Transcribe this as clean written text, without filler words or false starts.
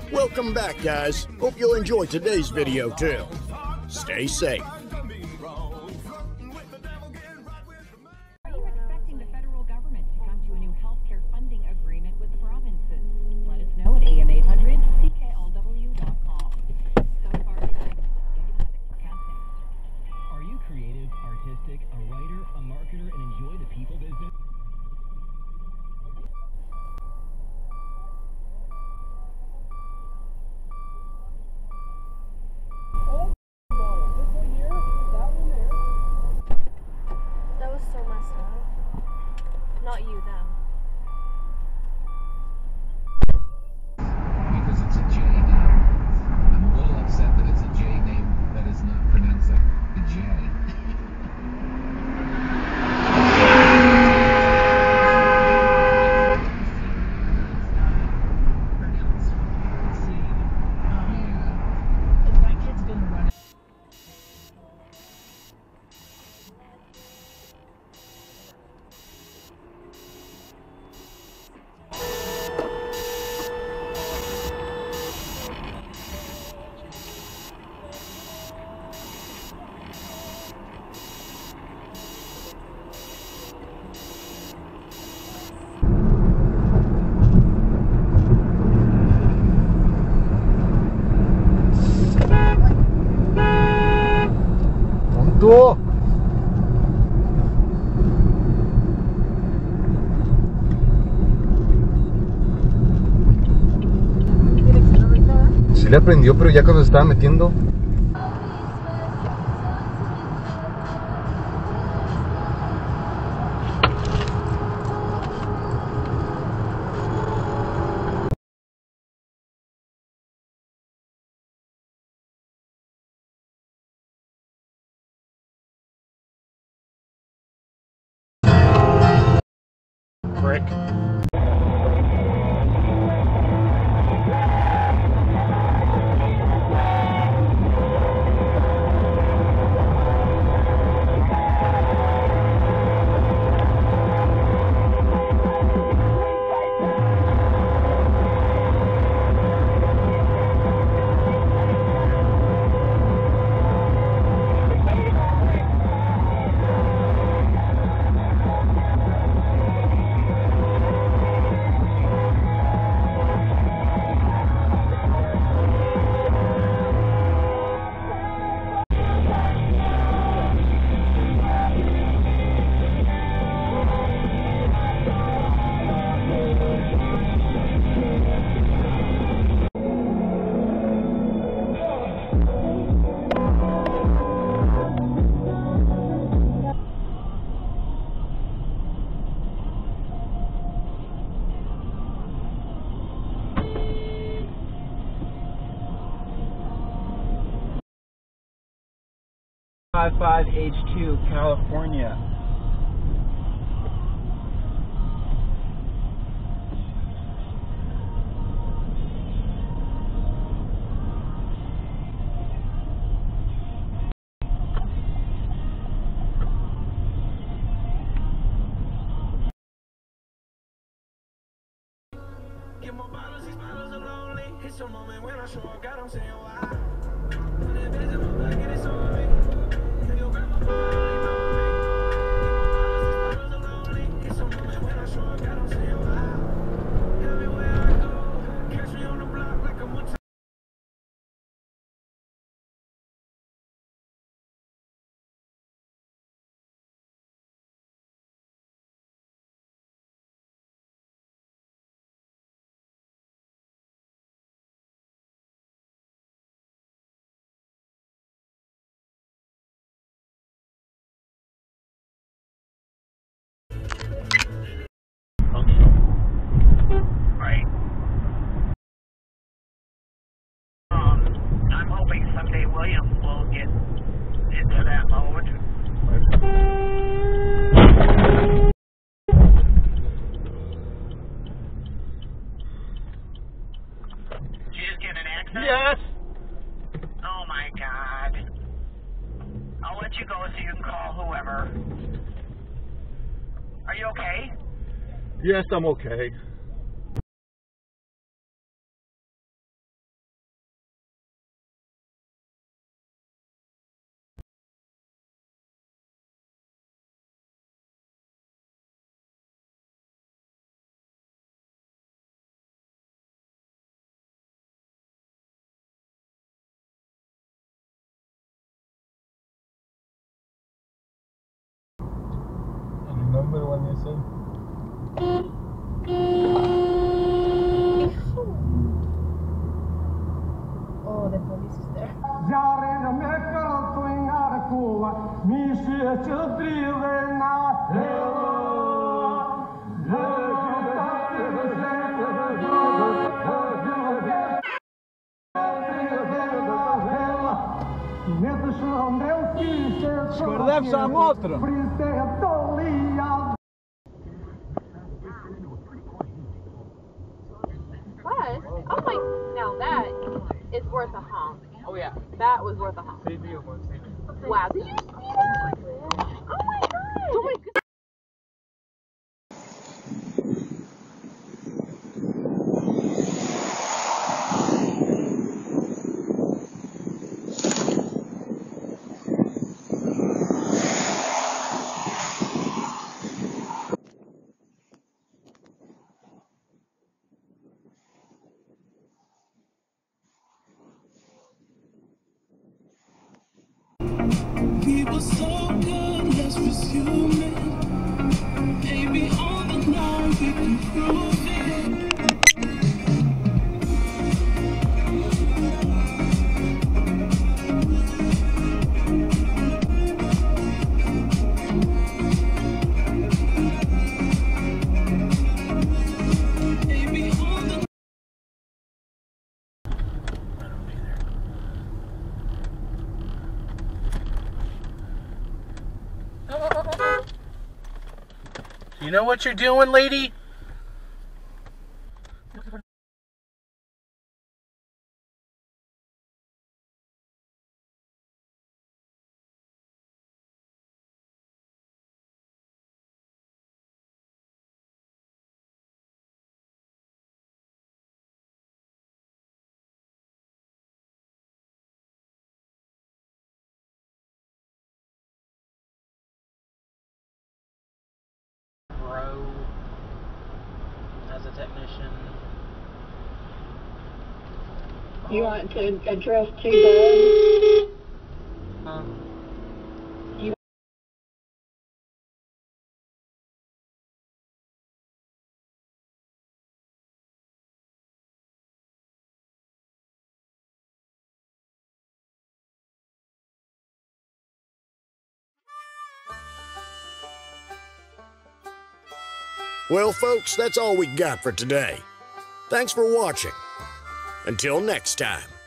Welcome back, guys. Hope you'll enjoy today's video too. Stay safe. Are you expecting the federal government to come to a new healthcare funding agreement with the provinces? Let us know at am800cklw.com. So far, are you creative, artistic, a writer, a marketer, and enjoy the people business? That was so messed up. Not you, them. Because it's a J name. I'm a little upset that it's a J name that is not pronounced like a J. ¡Tonto! Sí le aprendió, pero ya cuando se estaba metiendo. Brick. H2, California. Get more bottles, these bottles are lonely. It's a moment when I show up, God, I'm saying why. Right. I'm hoping someday William will get into that mode. Did you just get an accident? Yes! Oh my God. I'll let you go so you can call whoever. Are you okay? Yes, I'm okay. Oh, the police is there. Skordevsa motro. What? Oh my, now that is worth a honk. Oh yeah. That was worth a honk. Wow, did you see that? Oh my god. Oh my god. We were so good, let's resume it. Baby, on the line, we can prove it. Baby, on the You know what you're doing, lady? Bro, as a technician. You want to address two bugs? Huh? Well, folks, that's all we got for today. Thanks for watching. Until next time.